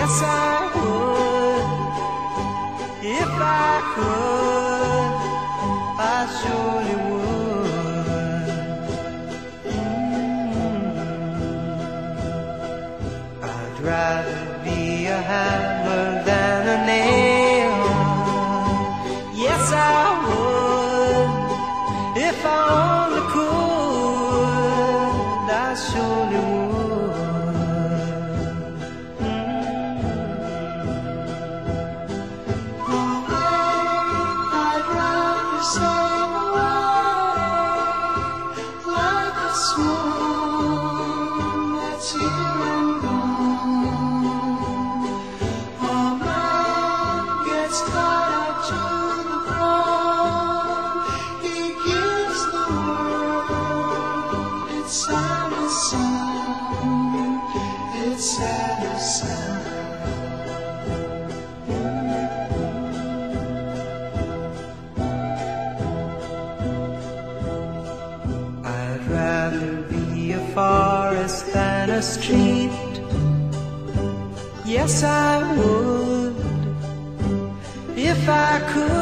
Yes, I would. If I could, I surely would. I'd rather be a hammer than a nail. Yes, I would. If I only could, I surely would. I'd rather be a forest than a street. Yes, I would. If I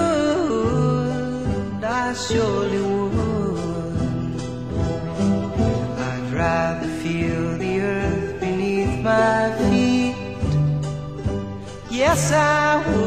could, I surely would. I'd rather feel the earth beneath my feet. Yes, I would.